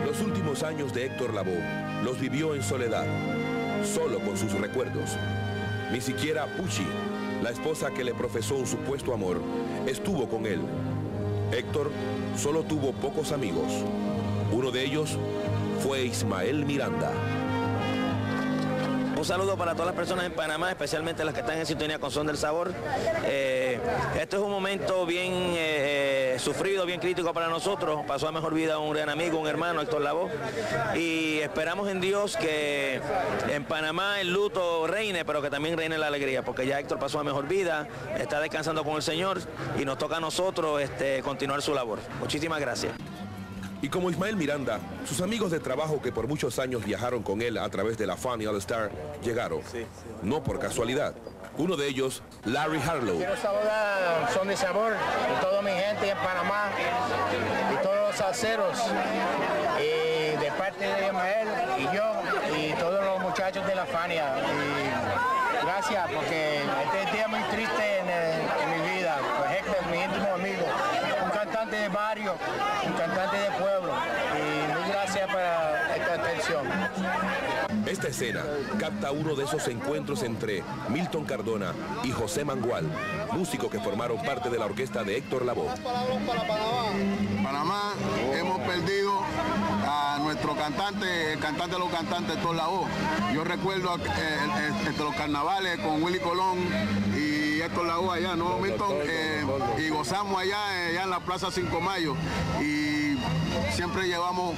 Los últimos años de Héctor Lavoe los vivió en soledad, solo con sus recuerdos. Ni siquiera Puchi, la esposa que le profesó un supuesto amor, estuvo con él. Héctor solo tuvo pocos amigos. Uno de ellos fue Ismael Miranda. Un saludo para todas las personas en Panamá, especialmente las que están en sintonía con Son del Sabor. Este es un momento bien sufrido, bien crítico para nosotros. Pasó a mejor vida un gran amigo, un hermano, Héctor Lavoe. Y esperamos en Dios que en Panamá el luto reine, pero que también reine la alegría, porque ya Héctor pasó a mejor vida, está descansando con el Señor y nos toca a nosotros continuar su labor. Muchísimas gracias. Y como Ismael Miranda, sus amigos de trabajo que por muchos años viajaron con él a través de la Funny All Star llegaron, no por casualidad. Uno de ellos, Larry Harlow. Quiero saludar Son de Sabor y toda mi gente en Panamá y todos los salseros, y de parte de Ismael y yo y todos los muchachos de la Fania. Y gracias, porque este es un día muy triste en mi vida. Pues Héctor es mi íntimo amigo, un cantante de barrio, un cantante de pueblo, y muy gracias para esta atención. Esta escena capta uno de esos encuentros entre Milton Cardona y José Mangual, músicos que formaron parte de la orquesta de Héctor Lavoe. Panamá, hemos perdido a nuestro cantante, el cantante de los cantantes, Héctor Lavoe. Yo recuerdo los carnavales con Willy Colón y Héctor Lavoe allá, ¿no, Milton? Y gozamos allá en la Plaza 5 Mayo, y siempre llevamos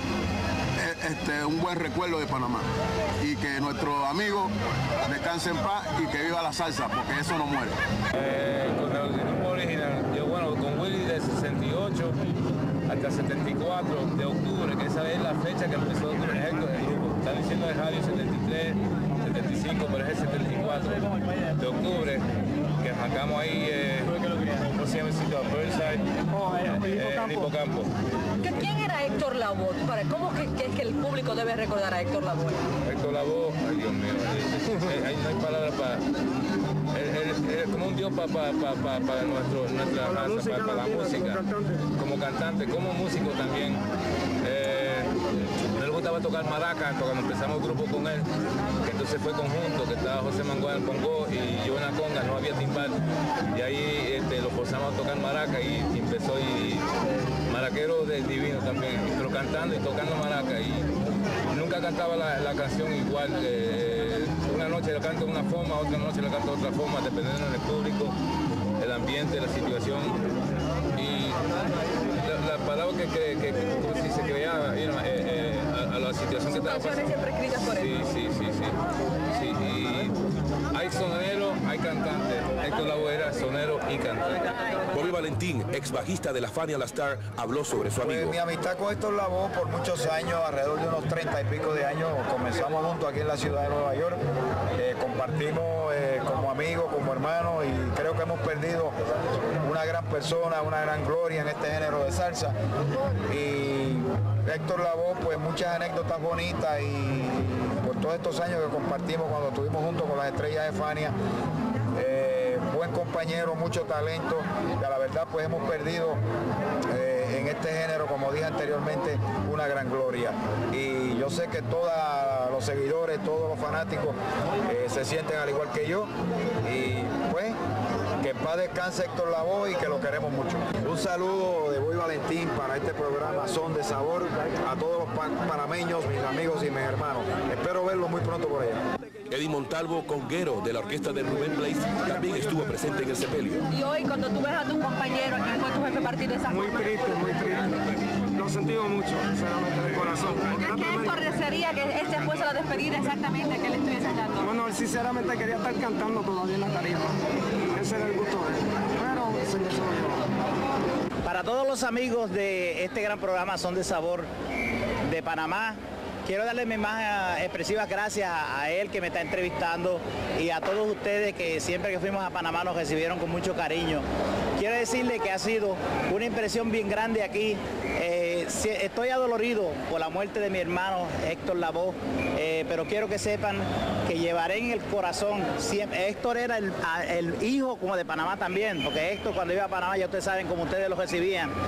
un buen recuerdo de Panamá, y que nuestros amigos descansen en paz y que viva la salsa, porque eso no muere. Con el grupo original, yo con Willy de 68 hasta 74 de octubre, que esa es la fecha que empezó el grupo. Están diciendo de Radio 73, 75, pero es el 74 de octubre, que arrancamos ahí, ¿cómo se llama el sitio? Birdside, en Hipocampo. ¿Quién era Héctor Lavoe? ¿Cómo es que el público debe recordar a Héctor Lavoe? Héctor Lavoe, ay Dios mío, no hay palabras para... Es como un dios para nuestra raza, para la música, como cantante, como músico también. No le gustaba tocar maraca cuando empezamos el grupo con él, que entonces fue conjunto, que estaba José Mangual en Pongo y yo en la conga, no había timbal, y ahí lo forzamos a tocar maraca y empezó, y maraquero divino también, pero cantando y tocando maraca, y nunca cantaba la canción igual. Una noche la canto de una forma, otra noche la canto de otra forma, dependiendo del público, el ambiente, la situación, y la palabra que se creaba a la situación que estaba pasando. Siempre escritas por él. Sí. Y hay sonero, hay cantante. Héctor Lavoe era sonero y cantante. Bobby Valentín, ex bajista de la Funny All Star, habló sobre su amigo. Mi amistad con Héctor Lavoe por muchos años, alrededor de unos 30 y pico de años, comenzamos juntos aquí en la ciudad de Nueva York. Compartimos como amigos, como hermanos, y creo que hemos perdido una gran persona, una gran gloria en este género de salsa. Y Héctor Lavoe, pues muchas anécdotas bonitas, y por todos estos años que compartimos cuando estuvimos juntos con las estrellas de Fania, buen compañero, mucho talento, y a la verdad pues hemos perdido en este género, como dije anteriormente, una gran gloria. Y yo sé que todos los seguidores, todos los fanáticos se sienten al igual que yo, y pues que en paz descanse Héctor Lavoe y que lo queremos mucho. Un saludo de Bobby Valentín para este programa Son de Sabor, a todos los panameños, mis amigos y mis hermanos. Espero verlos muy pronto por allá. Eddie Montalvo, conguero de la orquesta de Rubén Blades, también estuvo presente en el sepelio. Y hoy, cuando tú ves a tu compañero, ¿quién fue tu jefe a partir de esa Muy triste, muy triste. Lo sentimos mucho, sinceramente, de corazón. ¿Qué parecería que este fuese la despedida exactamente que le estuviese dando? Bueno, él sinceramente quería estar cantando todavía en la tarima. Ese era el gusto de él. Pero se lo llevó. Para todos los amigos de este gran programa Son de Sabor de Panamá, quiero darle mis más expresivas gracias a él que me está entrevistando, y a todos ustedes que siempre que fuimos a Panamá nos recibieron con mucho cariño. Quiero decirle que ha sido una impresión bien grande aquí. Estoy adolorido por la muerte de mi hermano Héctor Lavoe, pero quiero que sepan que llevaré en el corazón siempre. Héctor era el hijo como de Panamá también, porque Héctor cuando iba a Panamá ya ustedes saben cómo ustedes lo recibían.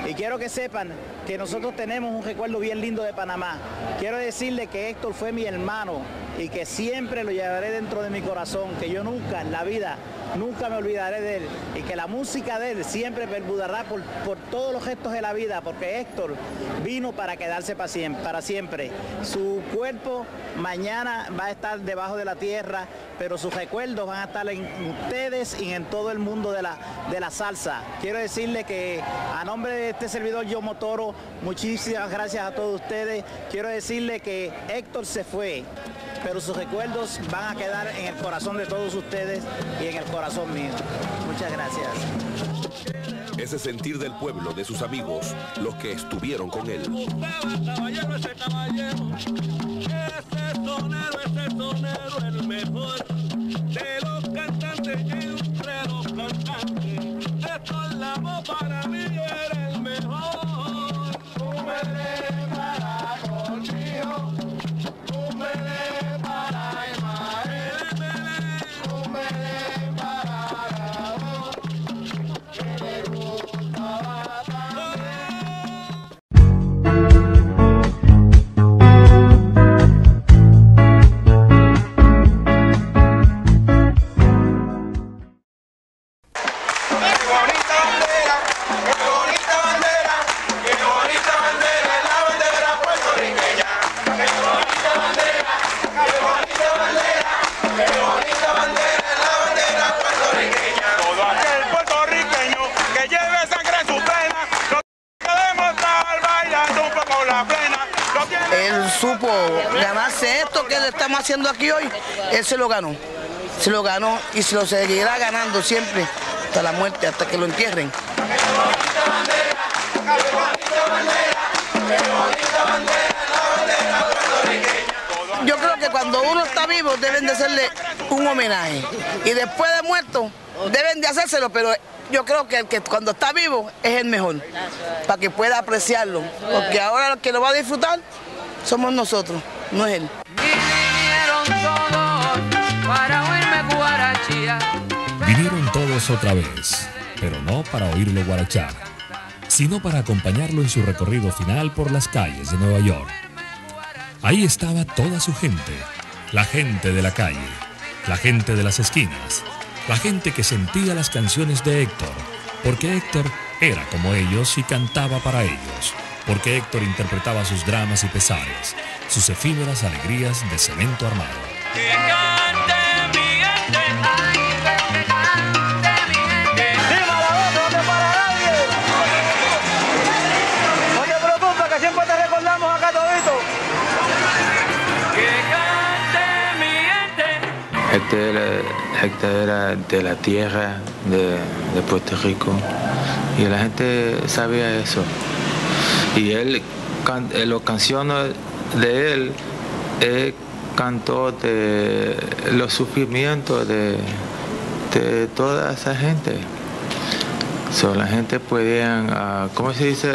Y quiero que sepan que nosotros tenemos un recuerdo bien lindo de Panamá. Quiero decirle que Héctor fue mi hermano y que siempre lo llevaré dentro de mi corazón, que yo nunca en la vida, nunca me olvidaré de él y que la música de él siempre perdurará por todos los gestos de la vida, porque Héctor vino para quedarse para siempre. Su cuerpo mañana va a estar debajo de la tierra, pero sus recuerdos van a estar en ustedes y en todo el mundo de la salsa. Quiero decirle que a nombre de este servidor Yomo Toro, muchísimas gracias a todos ustedes. Quiero decirle que Héctor se fue, pero sus recuerdos van a quedar en el corazón de todos ustedes y en el corazón mío. Muchas gracias. Ese sentir del pueblo, de sus amigos, los que estuvieron con él. Ese sonero, el mejor de los cantantes, entre los cantantes. Esto es la voz, para mí era el mejor. Tú me le para conmigo, tú me le para Ismael, tú me le para Gabo, que le gustaba tanto. Él supo ganarse esto que le estamos haciendo aquí hoy, él se lo ganó y se lo seguirá ganando siempre hasta la muerte, hasta que lo entierren. Yo creo que cuando uno está vivo deben de hacerle un homenaje y después de muerto deben de hacérselo, pero yo creo que el que cuando está vivo es el mejor, para que pueda apreciarlo, porque ahora el que lo va a disfrutar somos nosotros, no es él. Vinieron todos otra vez, pero no para oírlo guarachar, sino para acompañarlo en su recorrido final por las calles de Nueva York. Ahí estaba toda su gente, la gente de la calle, la gente de las esquinas, la gente que sentía las canciones de Héctor, porque Héctor era como ellos y cantaba para ellos, porque Héctor interpretaba sus dramas y pesares, sus efímeras alegrías de cemento armado. Héctor era de la tierra de Puerto Rico y la gente sabía eso. Y él, las canciones de él cantó de los sufrimientos de toda esa gente. La gente podía, ¿cómo se dice?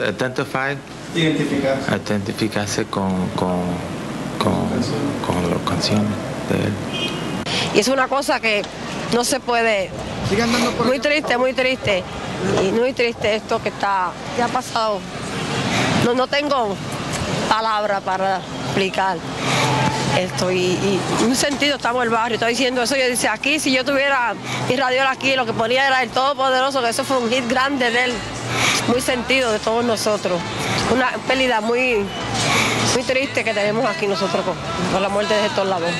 Identificarse con las canciones de él. Y es una cosa que no se puede, muy triste y muy triste esto que ha pasado. No tengo palabras para explicar esto y un sentido estamos en el barrio, estoy diciendo eso, yo dice aquí si yo tuviera mi radio aquí, lo que ponía era el Todopoderoso, que eso fue un hit grande de él, muy sentido de todos nosotros, una pérdida muy triste que tenemos aquí nosotros con la muerte de Héctor Lavoe.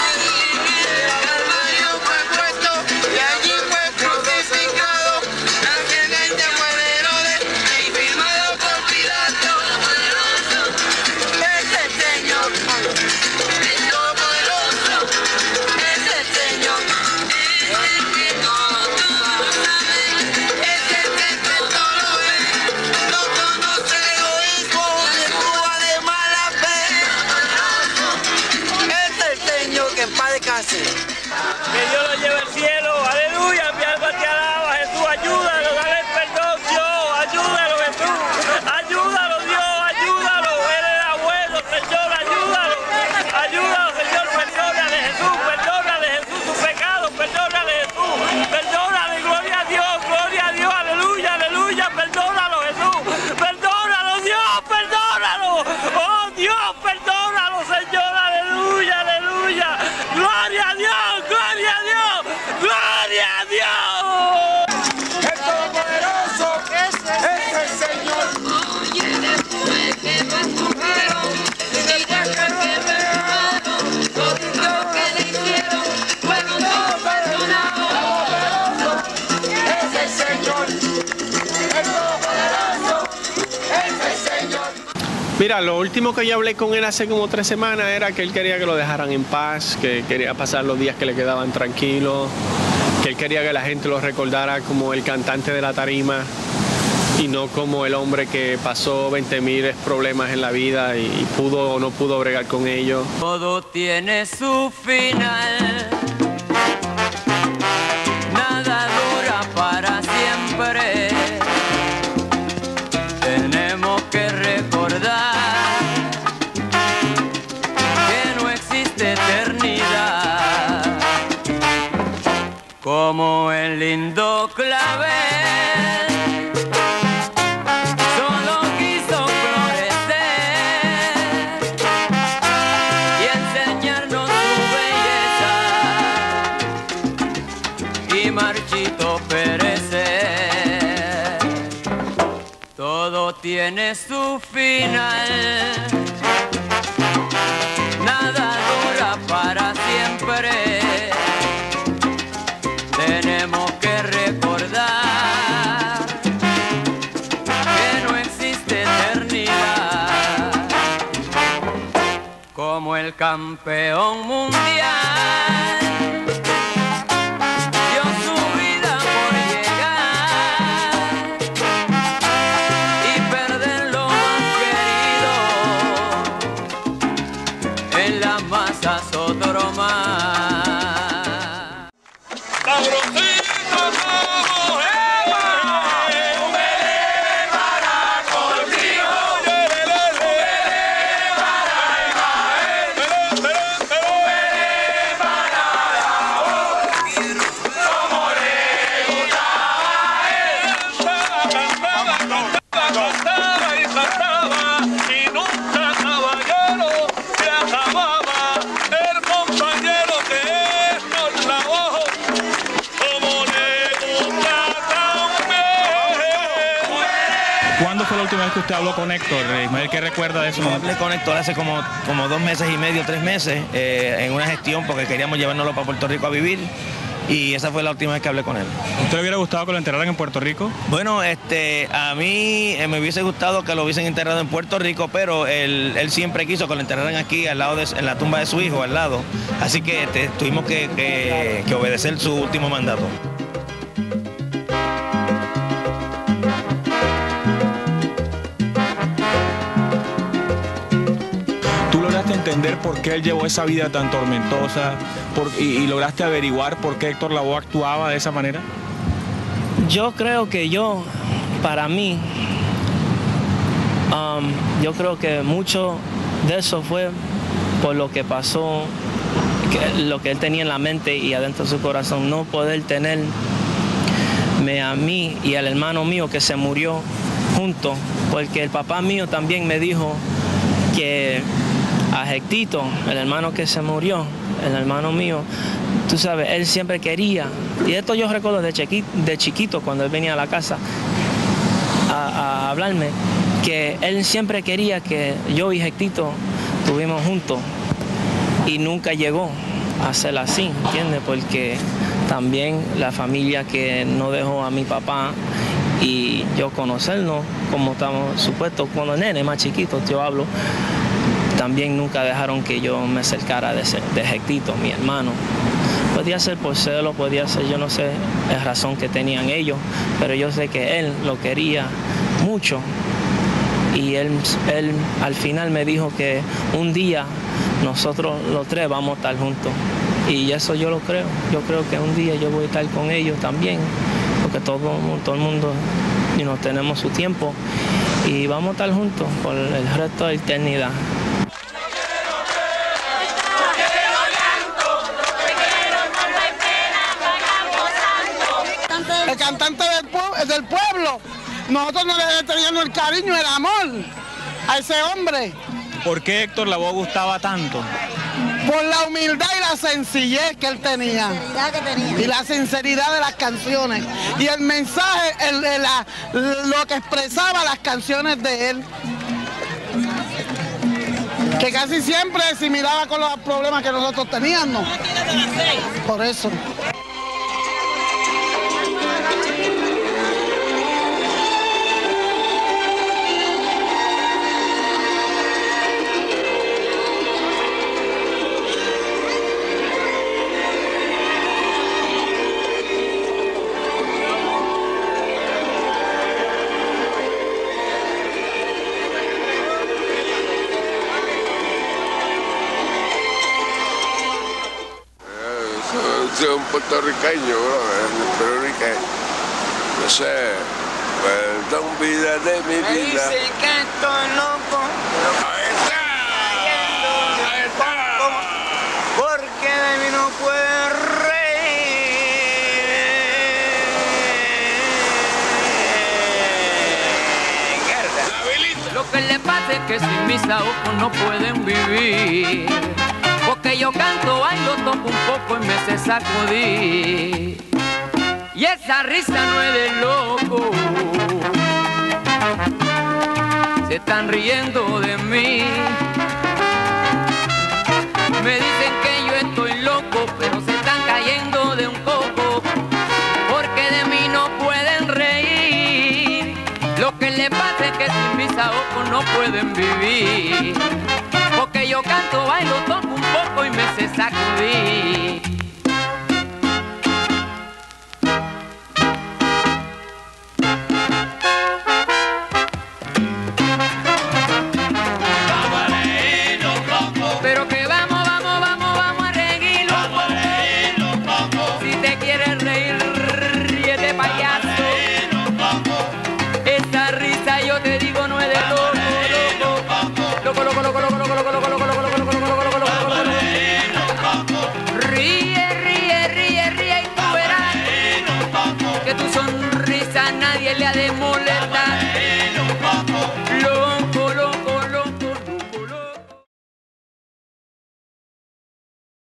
Y allí fue crucificado. Que Dios lo lleve al cielo, aleluya, mi alma te alaba, Jesús, ayúdalo, dale perdón, Dios, ayúdalo, Jesús, ayúdalo, Dios, ayúdalo, Él era bueno, Señor, ayúdalo, Señor, perdónale, Jesús, sus pecados, perdónale, Jesús, perdónale, gloria a Dios, aleluya, aleluya, perdónalo, Jesús, perdónalo, Dios, perdónalo, oh Dios, perdónalo, Señor, aleluya, aleluya, gloria a Dios, gloria a Dios, gloria a Dios. El Todopoderoso es el Señor. Oye, después que lo escogieron, y después que lo dejaron, todo lo que le hicieron, fueron todos perdonados. Es el Señor. El Todopoderoso es el Señor. Mira, lo último que yo hablé con él hace como 3 semanas era que él quería que lo dejaran en paz, que quería pasar los días que le quedaban tranquilos, que él quería que la gente lo recordara como el cantante de la tarima y no como el hombre que pasó 20.000 problemas en la vida y pudo o no pudo bregar con ellos. Todo tiene su final, nada dura para siempre. Tenemos que recordar que no existe eternidad, como el lindo clavel solo quiso florecer y enseñarnos su belleza y marchito perecer. Todo tiene su final, nada dura para siempre. Tenemos que recordar que no existe eternidad, como el campeón mundial dio su vida por llegar y perder lo más querido en la masa sodromar. ¿Cuándo fue la última vez que usted habló con Héctor? Ismael, ¿qué recuerda de eso? Yo hablé con Héctor hace como 2 meses y medio, 3 meses, en una gestión porque queríamos llevárnoslo para Puerto Rico a vivir. Y esa fue la última vez que hablé con él. ¿Usted le hubiera gustado que lo enterraran en Puerto Rico? Bueno, a mí me hubiese gustado que lo hubiesen enterrado en Puerto Rico, pero él siempre quiso que lo enterraran aquí, al lado en la tumba de su hijo, al lado. Así que tuvimos que obedecer su último mandato. Entender por qué él llevó esa vida tan tormentosa y lograste averiguar por qué Héctor Lavoe actuaba de esa manera? Yo creo que para mí, yo creo que mucho de eso fue por lo que pasó, lo que él tenía en la mente y adentro de su corazón, no poder tenerme a mí y al hermano mío que se murió juntos, porque el papá mío también me dijo que a Hectito, el hermano que se murió, el hermano mío, tú sabes, él siempre quería, y esto yo recuerdo de chiquito cuando él venía a la casa a hablarme, que él siempre quería que yo y Hectito estuvimos juntos y nunca llegó a ser así, ¿entiendes? Porque también la familia que no dejó a mi papá y yo conocerlo, como estamos supuestos, cuando el nene más chiquito, yo hablo, también nunca dejaron que yo me acercara de Hectito, mi hermano. Podía ser por celo, podía ser, yo no sé la razón que tenían ellos, pero yo sé que él lo quería mucho. Y él al final me dijo que un día nosotros los 3 vamos a estar juntos. Y eso yo lo creo. Yo creo que un día yo voy a estar con ellos también, porque todo el mundo tenemos su tiempo y vamos a estar juntos por el resto de la eternidad. El cantante del pueblo, nosotros no le teníamos el cariño, el amor a ese hombre. ¿Por qué Héctor Lavoe gustaba tanto? Por la humildad y la sencillez que él tenía. Y la sinceridad de las canciones. Y el mensaje, lo que expresaba las canciones de él. Que casi siempre se miraba con los problemas que nosotros teníamos. Por eso. Soy un puertorriqueño, pero no sé, perdón vida de mi vida. Me dicen que estoy loco. Ahí está. Porque de mí no puede reír. Lo que le pasa es que sin mis ojos no pueden vivir. Porque yo canto, bailo, toco un poco y me sé sacudir. Y esa risa no es de loco. Se están riendo de mí. Me dicen que yo estoy loco, pero se están cayendo de un coco. Porque de mí no pueden reír. Lo que le pasa es que sin mis ojos no pueden vivir. Porque yo canto, bailo, toco un poco y me sé sacudir.